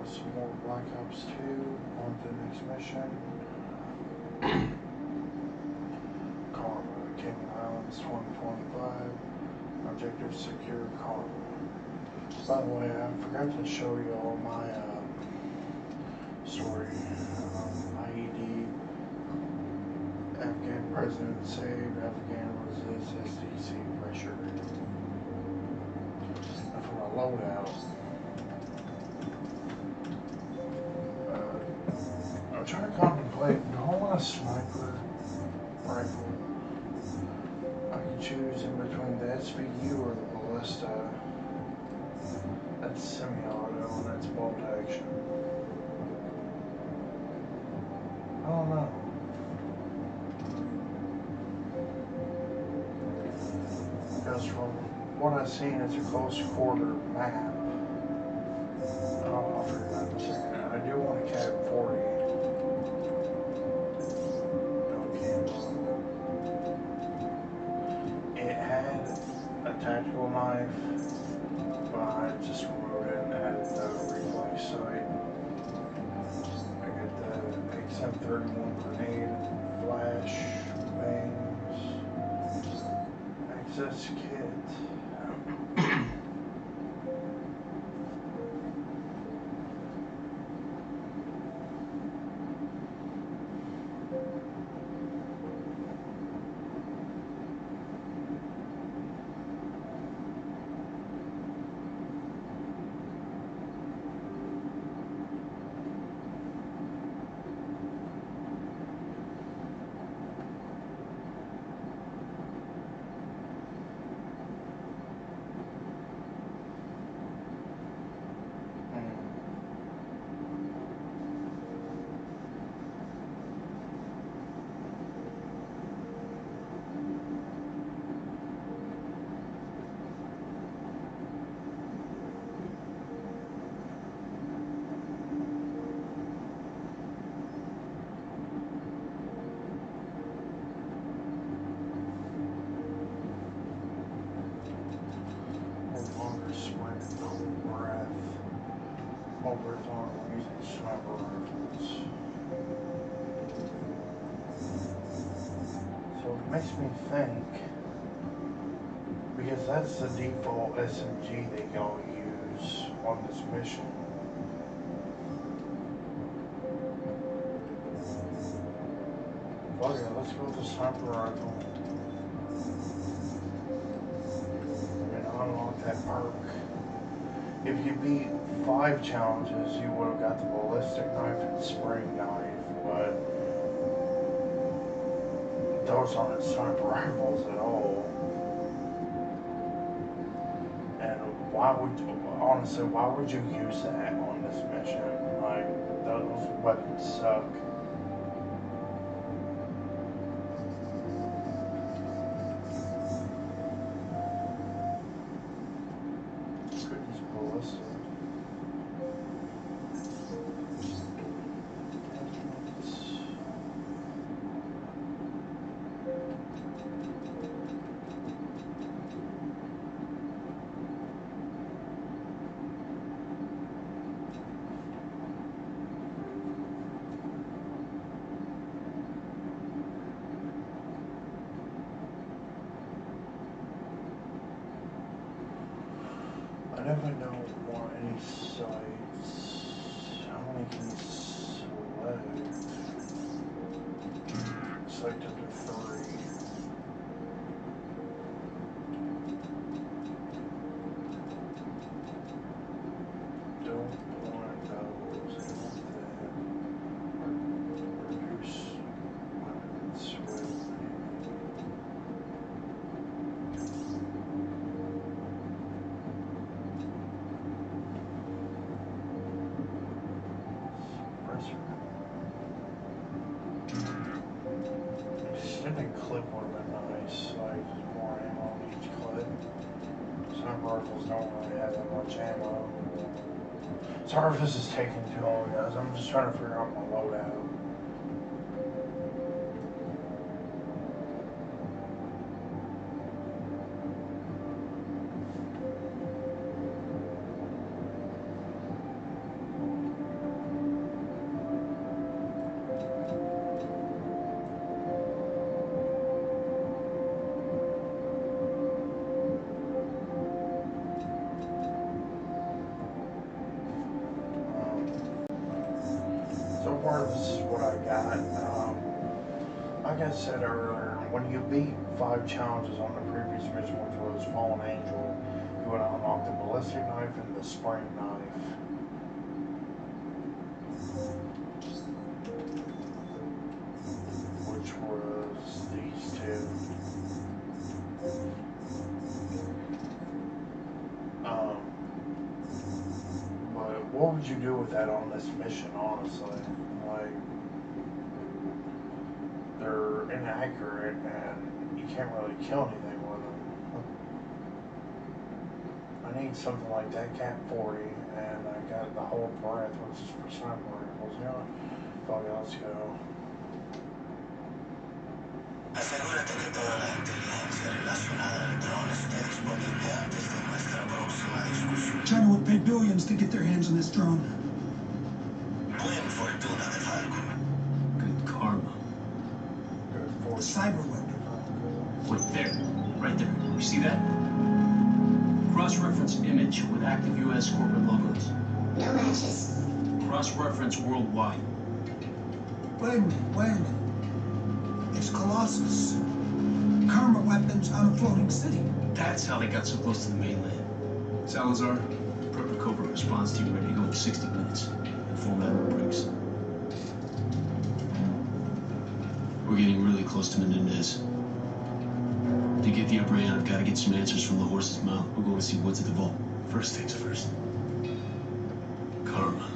some more Black Ops 2 on to the next mission. Karma, Cayman Islands 2025. Objective secure Karma. By the way, I forgot to show you all my story. IED, Afghan president saved, Afghan resists SDC pressure. And for my loadout, I'm trying to contemplate, do I want a sniper rifle? I can choose in between the SVU or the ballista. That's semi-auto and that's bolt action. I don't know. Because from what I've seen, it's a close quarter map. I'll figure it out in a second. I do want a Cat 40. No camo. It had a tactical knife, but I just removed it and added the reflex sight. I got the XM31 grenade, flash, bangs, access kit. Makes me think, because that's the default SMG that y'all use on this mission. Okay, let's go with the sniper rifle. And unlock that perk. If you beat 5 challenges, you would have got the ballistic knife and spring knife, but those aren't sniper rifles at all. And honestly, why would you use that on this mission? Like, those weapons suck. Goodness, ballista. I definitely don't want any sights. How many can you select? Select up to 3. Don't want those. I want that. Reduce weapons with. Extended clip would have been nice, like more ammo on each clip. Sniper rifles don't really have that much ammo. Sorry if this is taking too long, guys. I'm just trying to figure out my loadout. part, this is what I got. Like I said earlier, when you beat 5 challenges on the previous mission, which was Fallen Angel, you would unlock the ballistic knife and the spring knife. Which was these 2. But what would you do with that on this mission, honestly? Like, they're inaccurate and you can't really kill anything with them. I need something like that Cat 40, and I got the whole breath, which is for sniper rifles. You know, fuck it, let's go. Asegúrate que toda la inteligencia relacionada al dron esté disponible antes de nuestra próxima discusión. China would pay billions to get their hands on this drone. Buen fortuna de Falcon. Good karma. Good for Cyber weapon. Wait, there. Right there. You see that? Cross-reference image with active U.S. corporate logos. No matches. Cross-reference worldwide. Wait a minute. It's Colossus. Karma weapons on a floating city. That's how they got so close to the mainland. Salazar, Prepper Cobra response team ready to go in 60 minutes. Full metal bricks. We're getting really close to Menendez. To get the upper hand, I've got to get some answers from the horse's mouth. We're going to see what's at the vault. First things first. Karma.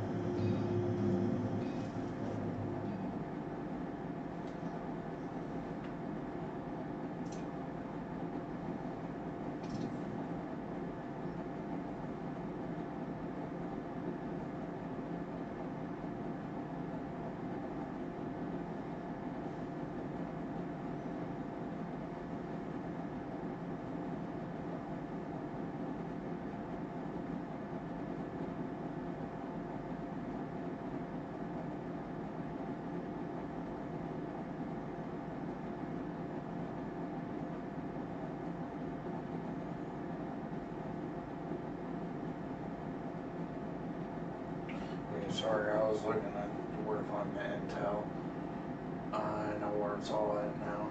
Sorry, I was looking at where to find the intel. I know where it's all at now.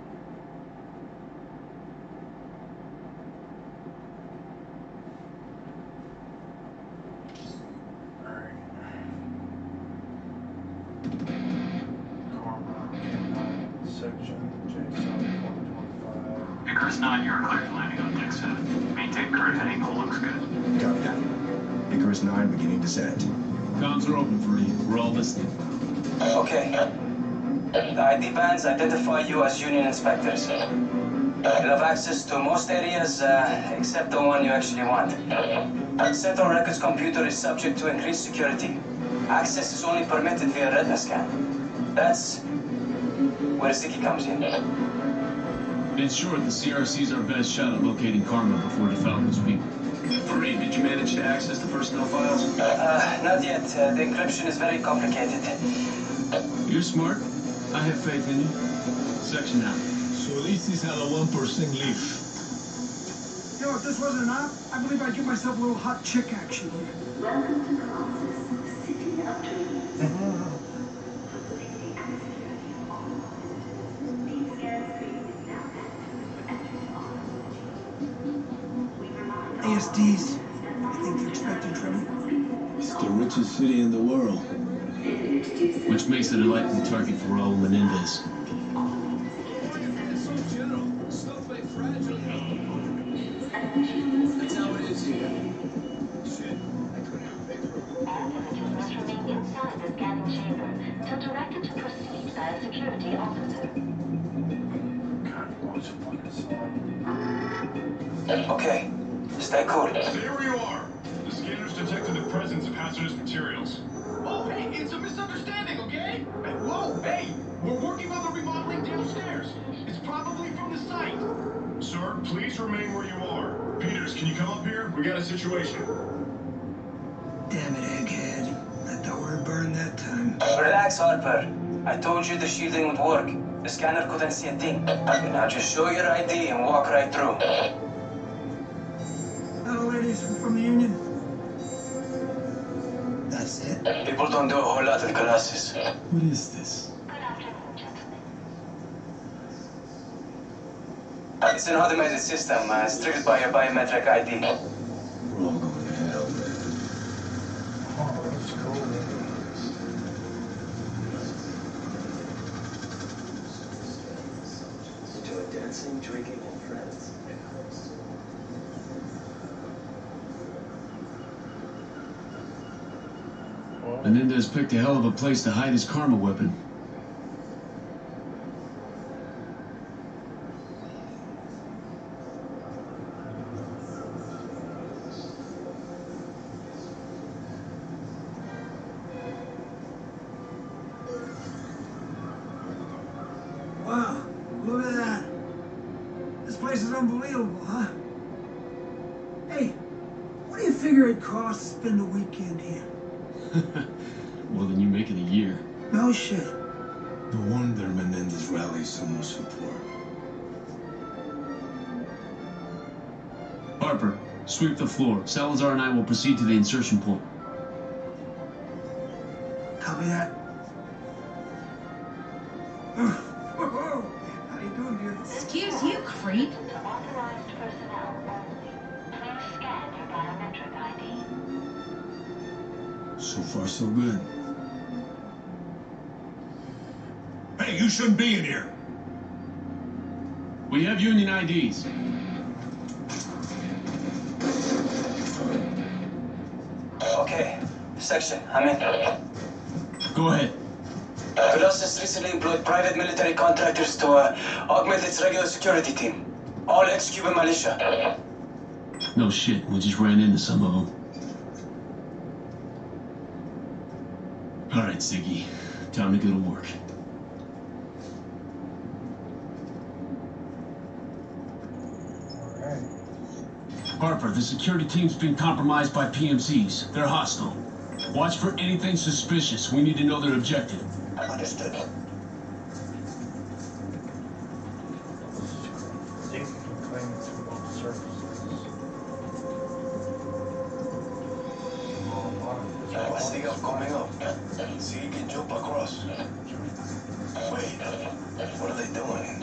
Alright. Karma, section, JSOC 2025. Icarus 9, you're clear for landing on deck 7. Maintain current heading, all looks good. Copy that. Icarus 9 beginning descent. Comms are open for you. We're all listening. Okay. The ID bands identify you as Union inspectors. You'll have access to most areas except the one you actually want. Central Records computer is subject to increased security. Access is only permitted via retina scan. That's where Ziki comes in. In short, the CRC is our best shot at locating Karma before the Falcons people. Fareed, did you manage to access the personnel files? Not yet. The encryption is very complicated. You're smart. I have faith in you. Section out. So this is how the 1% live. Yo, if this wasn't enough, I believe I'd give myself a little hot chick action here. Welcome to Colossus, City of Dreams. ASDs. I think they're expecting trouble. It's the richest city in the world. Which makes it a likely target for Raul Menendez. That's how it is here. All visitors must remain inside the scanning chamber till directed to proceed by a security officer. Okay. Stay cool. There we are. The scanners detected the presence of hazardous materials. Oh, hey, it's a misunderstanding, okay? Hey, whoa, hey, we're working on the remodeling downstairs. It's probably from the site. Sir, please remain where you are. Peters, can you come up here? We got a situation. Damn it, egghead. I thought we were burned that time. Relax, Harper. I told you the shielding would work. The scanner couldn't see a thing. Now just show your ID and walk right through. Hello, ladies from the Union. That's it. People don't do a whole lot in Colossus. What is this? Good afternoon, gentlemen. It's an automated system. It's triggered by your biometric ID. We're all going to hell, man. Oh, that's cool. Enjoy dancing, drinking, and friends. Well, Menendez picked a hell of a place to hide his karma weapon. Wow, look at that. This place is unbelievable, huh? Hey, what do you figure it costs to spend a weekend here? More than you make in a year. No shit. No wonder Menendez rallies so much support. Harper, sweep the floor. Salazar and I will proceed to the insertion point. Copy that. How you doing, dear? Excuse you, creep. To authorized personnel only. Please scan your biometric ID. So far, so good. Hey, you shouldn't be in here. We have Union IDs. Okay. Section, I'm in. Go ahead. Colossus recently employed private military contractors to augment its regular security team. All ex-Cuban militia. No shit, we just ran into some of them. All right, Ziggy. Time to go to work. alright. Harper, the security team's been compromised by PMCs. They're hostile. Watch for anything suspicious. We need to know their objective. Understood. See if we can claim some more services. I see them coming up. See you can jump across. Wait, what are they doing?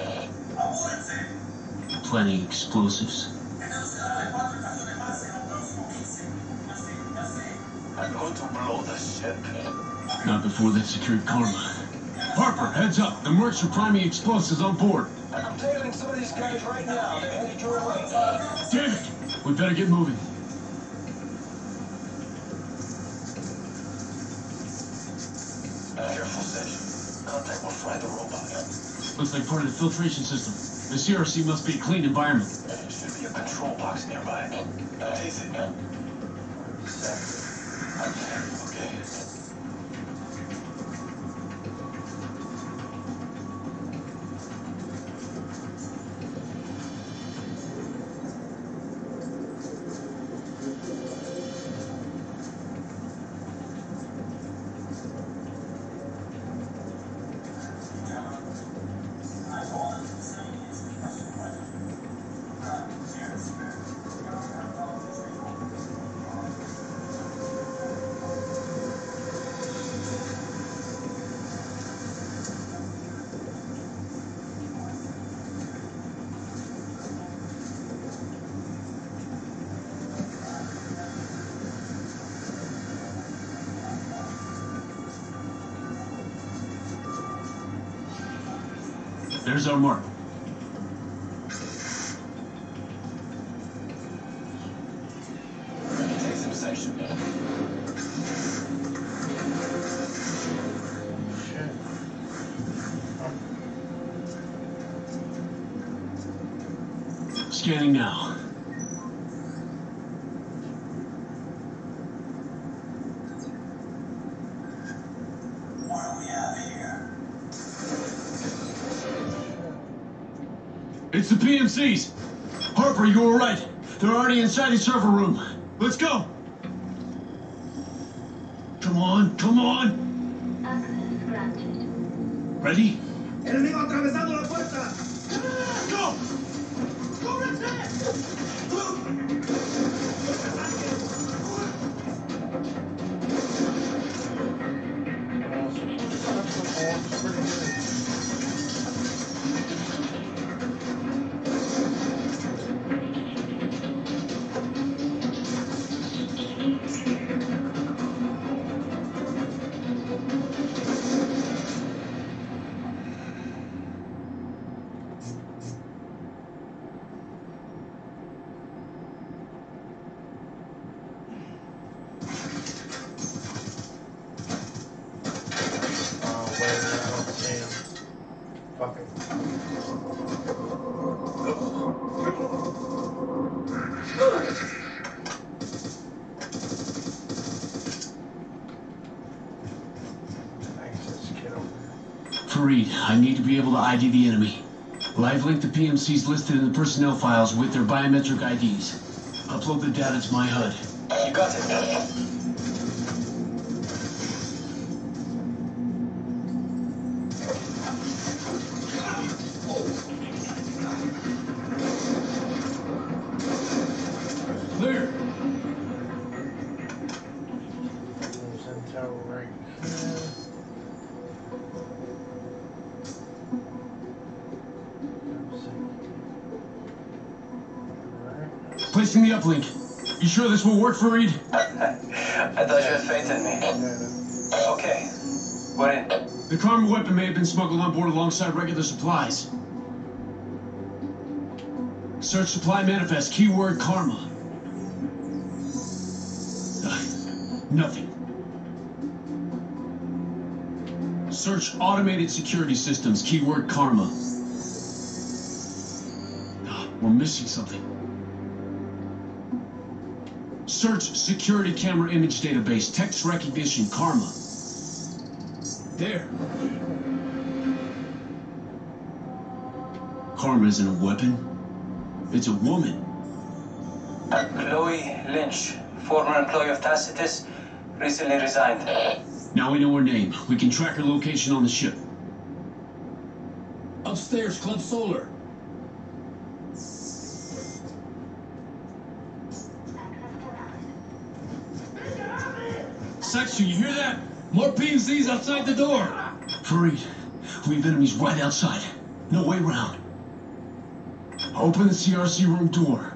Planning explosives. I'm going to blow the ship. Not before they've secured Karma. Harper, heads up. The mercs are priming explosives on board. I'm tailing some of these guys right now. They're headed your way. Damn it! We better get moving. Careful, Sedge. Contact will fry the robot. Looks like part of the filtration system. The CRC must be a clean environment. There should be a control box nearby. Taste it. Okay. There's our mark. Take some section. Shit. Scanning now. It's the PMCs! Harper, you were right. They're already inside the server room. Let's go! Come on, come on! Access granted. Ready? Enemigo atravesando la puerta! Go! looks pretty good. Fareed, I need to be able to ID the enemy. Live link the PMCs listed in the personnel files with their biometric IDs. Upload the data to my HUD. You got it. Clear. There's intel right here. Placing the uplink. You sure this will work, Fareed? I thought you had faith in me. Okay, we're in. The Karma weapon may have been smuggled on board alongside regular supplies. Search supply manifest, keyword Karma. Nothing. Search automated security systems, keyword Karma. We're missing something. Search security camera image database, text recognition, Karma. There. Karma isn't a weapon. It's a woman. Chloe Lynch, former employee of Tacitus, recently resigned. Now we know her name. We can track her location on the ship. Upstairs, Club Solar. Section, you hear that? More PMCs outside the door. Fareed, we have enemies right outside. No way around. Open the CRC room door.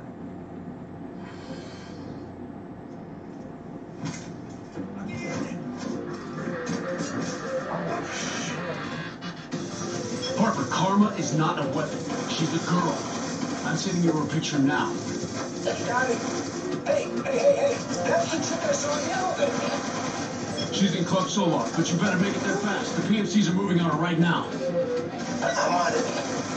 Harper, Karma is not a weapon. She's a girl. I'm sending you her picture now. Got it. Hey, that's the chick I saw in the elevator. She's in Club Solar, but you better make it there fast. The PMCs are moving on her right now. I'm on it.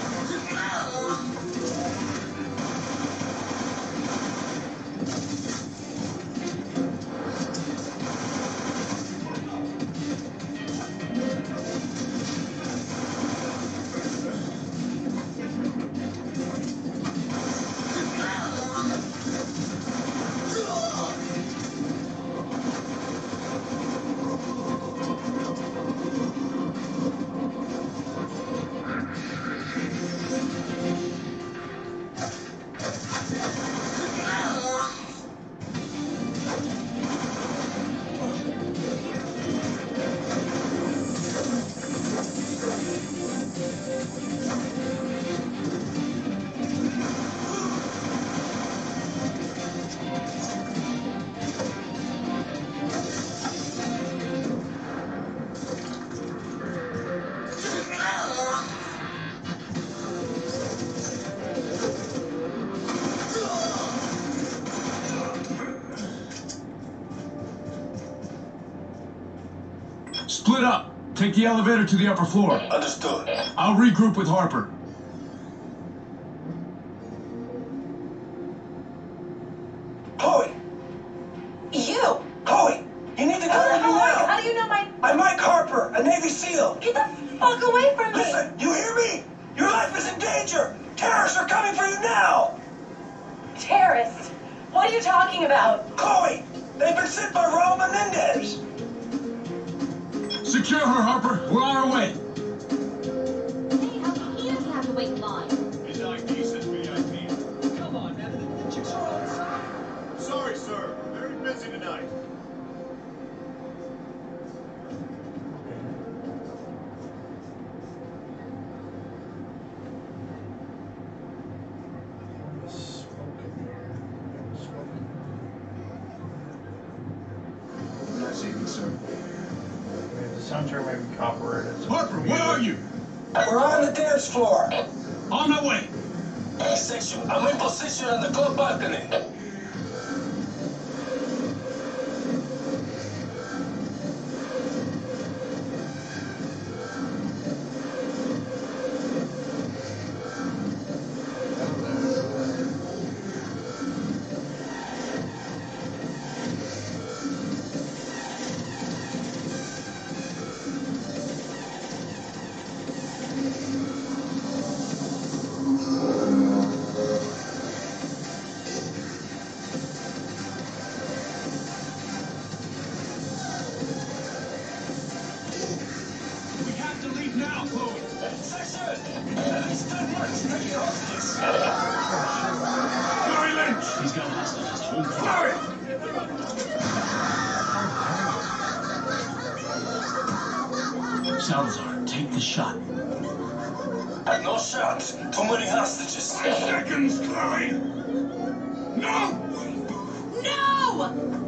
Split up. Take the elevator to the upper floor. Understood. I'll regroup with Harper. Chloe! You! Chloe! You need to go with me now! How do you know my... I'm Mike Harper, a Navy SEAL! Get the fuck away from me! Listen, you hear me? Your life is in danger! Terrorists are coming for you now! Terrorists? What are you talking about? Chloe! They've been sent by Raul Menendez! Secure her, Harper. We're on our way. Hey, how come he doesn't have to wait in line? His ID says VIP. Come on, man. The chicks are outside. Sorry, sir. Very busy tonight. Alright, it's Harper, where are you? We're on the dance floor. On my way. Section. I'm in position on the club balcony. He's got hostages. Hold fire. Salazar, take the shot. No shot. Too many hostages. 5 seconds, Chloe. No! No!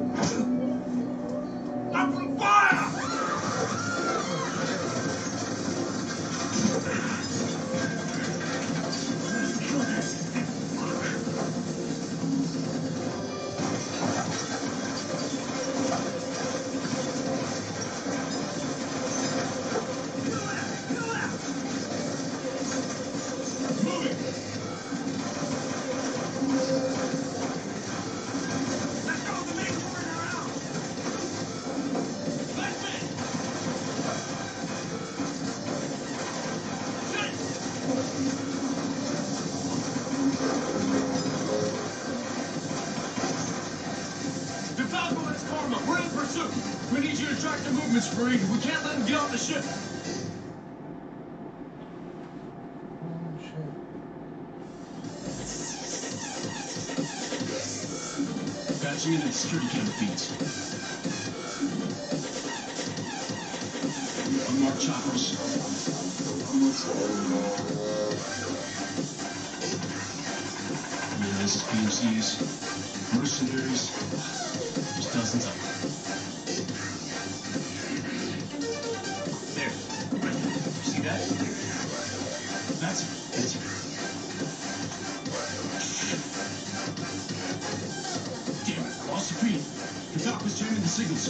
Open fire! We need you to track the movements, Fareed. We can't let him get on the ship. Oh, shit. Patching into the security camera feeds. Unmarked choppers. Menendez's PMCs. Mercenaries. There's dozens of them. That's it. Damn it, lost the feed. The dock was jamming the signals.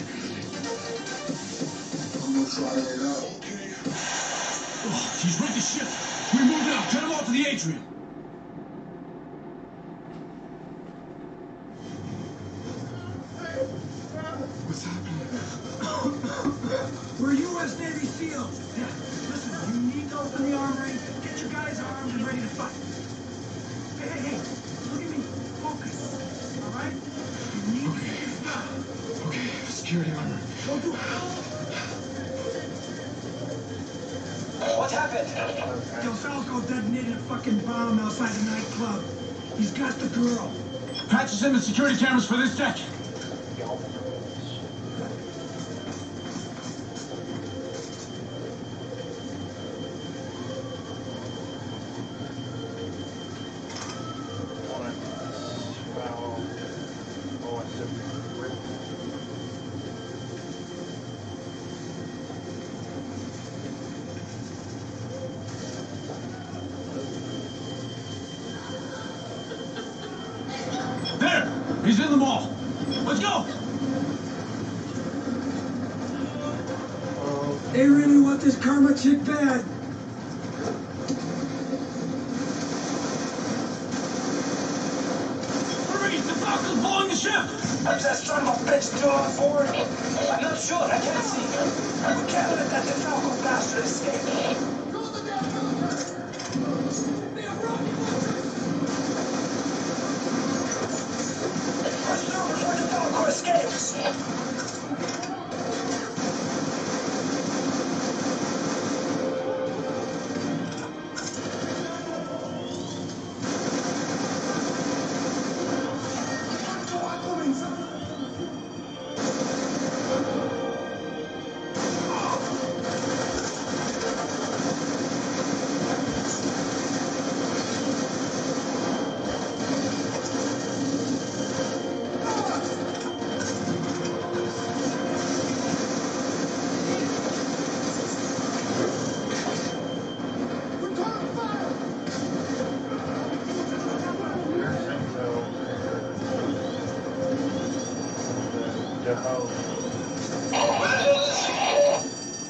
I'm gonna try it out, okay? Oh, he's rigged the ship. We move out. Get him off to the atrium. What's happening? We're U.S. Navy SEALs. Yeah, listen, you need to open the armory, get your guys armed and ready to fight. Hey, look at me. Focus. All right? You need to get this done. Okay, security armor. Go do it. What happened? Del Falco detonated a fucking bomb outside the nightclub. He's got the girl. Patches in the security cameras for this deck. He's in the mall. Let's go. They really want this karma chick bad. Hurry! The Falcon's blowing the ship! I'm just trying to bitch still on board. I'm not sure. I can't see. We can't let that Falco bastard escape. Before the Falco escapes. the hose. Where the hell is he?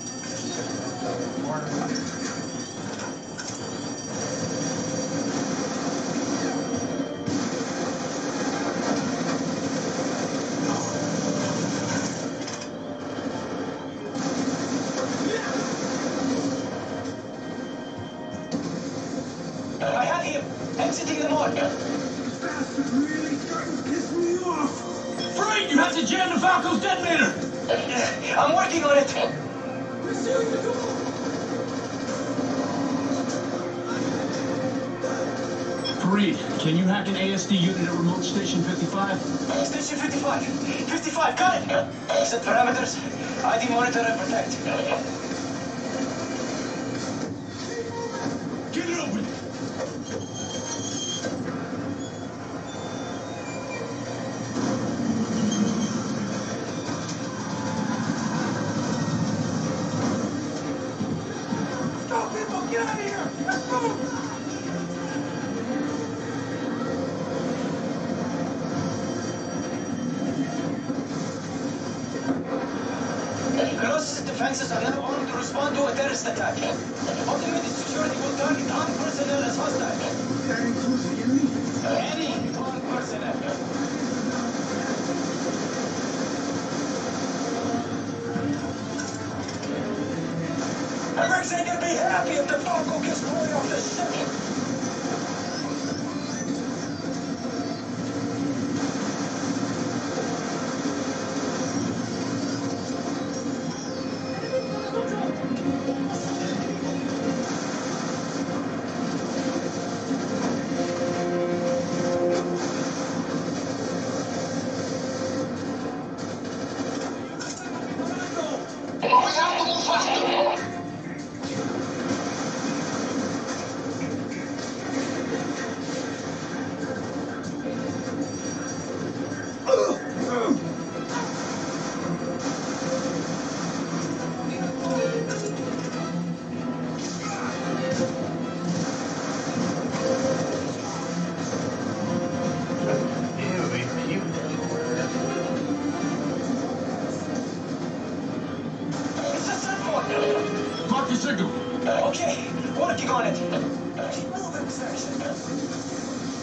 I have him! Exiting the mall! This bastard really starting to piss me off. Frank, you have to jam the Falco's detonator! I'm working on it! They're sealing the door. Fareed, can you hack an ASD unit at remote station 55? Station 55! 55, got it! Set parameters, ID monitor and protect. Get it open! Stop, people! Get out of here! Let's move! Colossus defenses are now armed to respond to a terrorist attack. Ultimate security will target armed personnel as hostile. That includes the enemy? Any armed personnel. Americans ain't gonna be happy if the Falco gets blown off the ship. We have to move faster. Ew, he puked everywhere. It's a cell phone. Mark the signal. Okay, working on it. Moving section.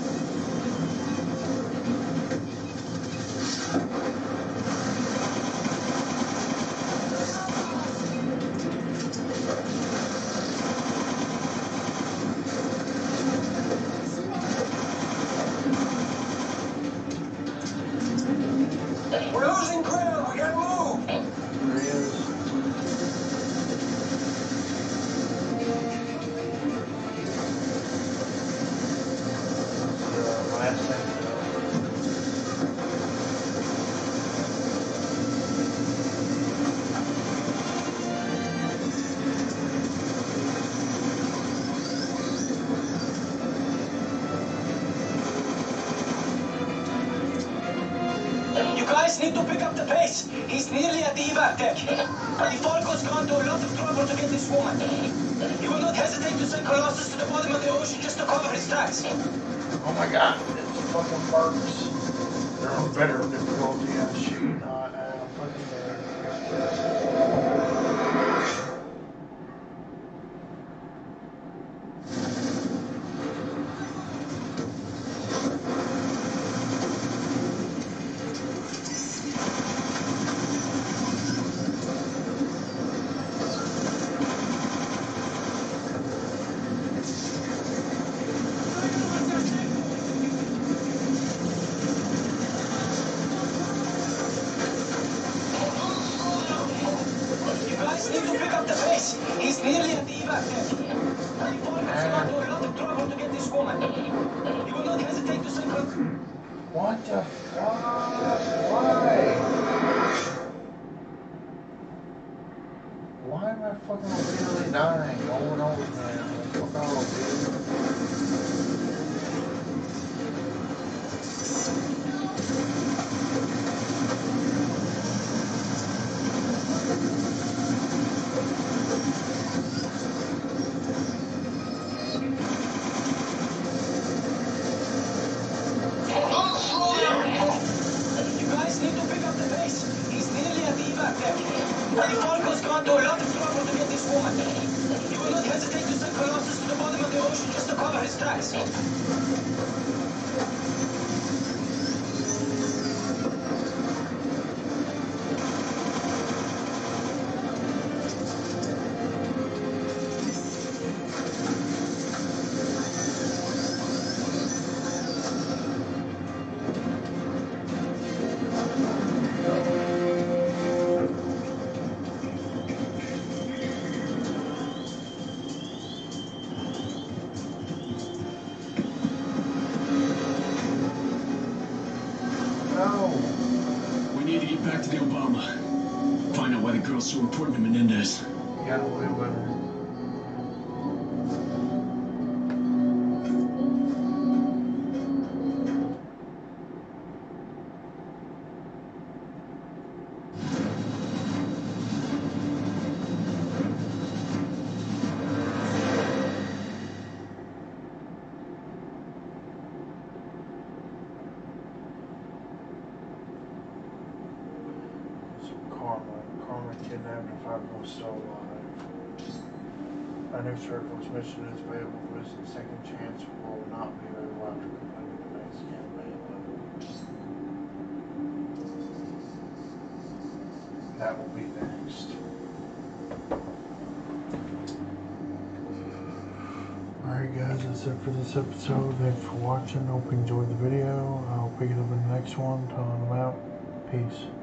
We're losing ground. We gotta move. There he is. Last thing. You guys need to pick up the pace. He's nearly at the evac deck. The Falco's gone to a lot of trouble to get this woman. He will not hesitate to send Colossus to the bottom of the ocean just to cover his tracks. Oh my god, it's fucking birds. They're on better difficulty and shooting on fucking You guys need to pick up the pace. He's nearly at the evac deck. The Falco's gone to a lot of trouble to get this woman. He will not hesitate to send Colossus. What the fuck? Why? Why am I fucking repeatedly dying over and over again? Fuck off, dude. You guys need to pick up the pace. Stacks. We need to get back to the Obama. Find out why the girl's so important to Menendez. You gotta live with her. Karma kidnapped and 5 more still alive. A new circle's mission is available for this second chance will not be available after completing the next campaign level. That will be next. Alright guys, that's it for this episode. Thanks for watching. Hope you enjoyed the video. I'll pick it up in the next one. Telling them out. Peace.